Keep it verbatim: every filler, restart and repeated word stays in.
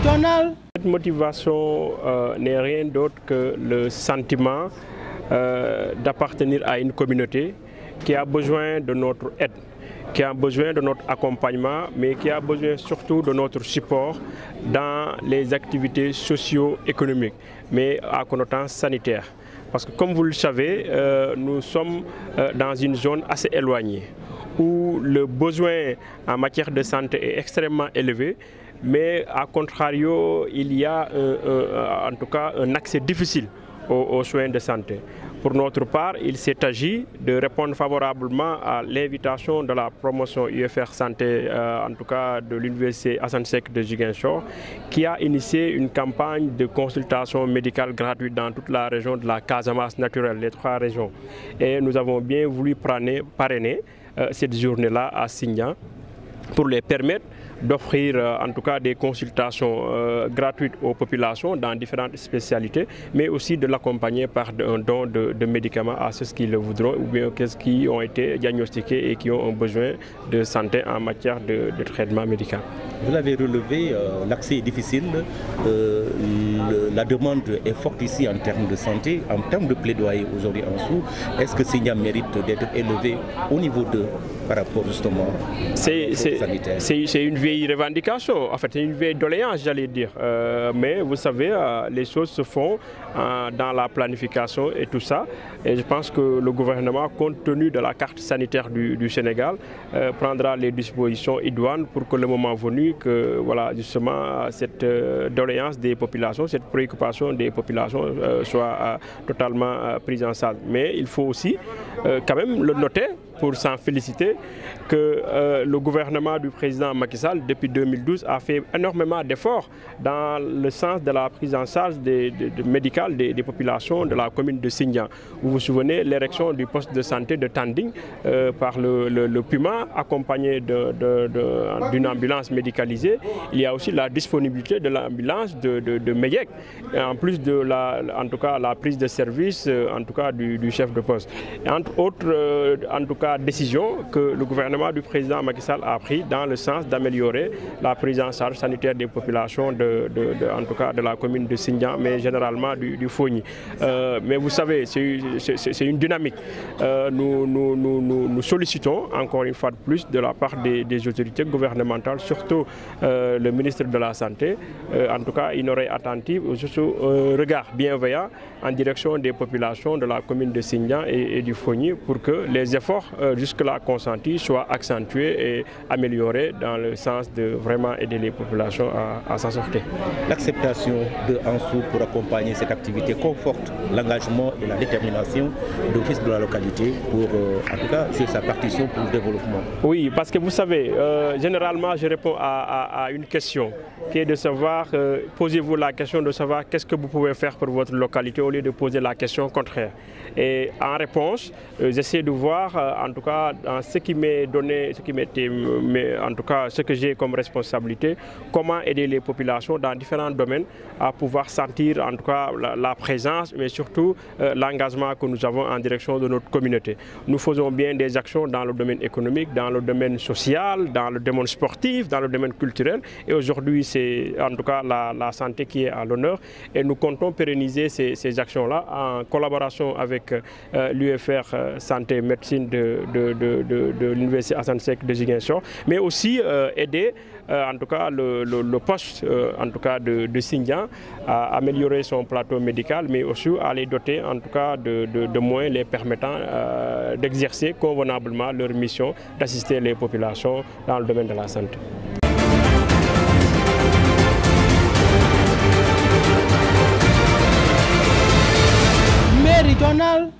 méridional. Cette motivation euh, n'est rien d'autre que le sentiment euh, d'appartenir à une communauté qui a besoin de notre aide, qui a besoin de notre accompagnement, mais qui a besoin surtout de notre support dans les activités socio-économiques, mais à connotation sanitaire. Parce que comme vous le savez, euh, nous sommes euh, dans une zone assez éloignée, où le besoin en matière de santé est extrêmement élevé, mais à contrario, il y a euh, euh, en tout cas un accès difficile aux, aux soins de santé. Pour notre part, il s'est agi de répondre favorablement à l'invitation de la promotion U F R Santé, euh, en tout cas de l'Université Assane Seck de Ziguinchor, qui a initié une campagne de consultation médicale gratuite dans toute la région de la Casamance naturelle, les trois régions. Et nous avons bien voulu parrainer, parrainer euh, cette journée-là à Sindian pour les permettre d'offrir euh, en tout cas des consultations euh, gratuites aux populations dans différentes spécialités, mais aussi de l'accompagner par un don de, de médicaments à ceux qui le voudront ou bien ceux qui ont été diagnostiqués et qui ont un besoin de santé en matière de, de traitement médical. Vous l'avez relevé, euh, l'accès est difficile, euh, le, la demande est forte ici en termes de santé, en termes de plaidoyer aujourd'hui en dessous. Est-ce que Sindian mérite d'être élevé au niveau deux par rapport justement c'est, c'est, c'est, c'est une vieille revendication, en fait c'est une vieille doléance j'allais dire, euh, mais vous savez euh, les choses se font euh, dans la planification et tout ça, et je pense que le gouvernement, compte tenu de la carte sanitaire du, du Sénégal, euh, prendra les dispositions idoines pour que le moment venu, que voilà justement cette euh, doléance des populations, cette préoccupation des populations euh, soit euh, totalement euh, prise en charge. Mais il faut aussi euh, quand même le noter, pour s'en féliciter, que euh, le gouvernement du président Macky Sall, depuis deux mille douze, a fait énormément d'efforts dans le sens de la prise en charge des, de, de médicale des, des populations de la commune de Sindian. Vous vous souvenez, l'érection du poste de santé de Tanding euh, par le, le, le Puma, accompagné de, de, de, d'une ambulance médicalisée. Il y a aussi la disponibilité de l'ambulance de, de, de Meyek, en plus de la, en tout cas, la prise de service euh, en tout cas, du, du chef de poste. Et entre autres, euh, en tout cas, décision que le gouvernement du président Macky Sall a pris dans le sens d'améliorer la prise en charge sanitaire des populations de, de, de, en tout cas de la commune de Sindian, mais généralement du, du Fogny. Euh, mais vous savez, c'est, c'est, c'est une dynamique. Euh, nous, nous, nous, nous, nous sollicitons encore une fois de plus de la part des, des autorités gouvernementales, surtout euh, le ministre de la Santé, euh, en tout cas une oreille attentive, surtout un regard bienveillant en direction des populations de la commune de Sindian et, et du Fogny pour que les efforts Euh, jusque-là consentis soient accentués et améliorés dans le sens de vraiment aider les populations à, à s'en sortir. L'acceptation de Ansou pour accompagner cette activité conforte l'engagement et la détermination de l'office de la localité pour, euh, en tout cas, sur sa partition pour le développement. Oui, parce que vous savez, euh, généralement, je réponds à, à, à une question qui est de savoir, euh, posez-vous la question de savoir qu'est-ce que vous pouvez faire pour votre localité au lieu de poser la question contraire. Et en réponse, euh, j'essaie de voir, euh, en tout cas, dans ce qui m'est donné, ce qui m'était, mais en tout cas, ce que j'ai comme responsabilité, comment aider les populations dans différents domaines à pouvoir sentir, en tout cas, la, la présence, mais surtout euh, l'engagement que nous avons en direction de notre communauté. Nous faisons bien des actions dans le domaine économique, dans le domaine social, dans le domaine sportif, dans le domaine culturel. Et aujourd'hui, c'est en tout cas la, la santé qui est à l'honneur. Et nous comptons pérenniser ces, ces actions-là en collaboration avec euh, l'U F R euh, Santé Médecine de, de, de, de, de l'Université Assane Seck de Ziguinchor, mais aussi euh, aider euh, en tout cas le, le, le poste euh, en tout cas de, de Sindian à améliorer son plateau médical, mais aussi à les doter en tout cas de, de, de moyens les permettant euh, d'exercer convenablement leur mission d'assister les populations dans le domaine de la santé. Méridional.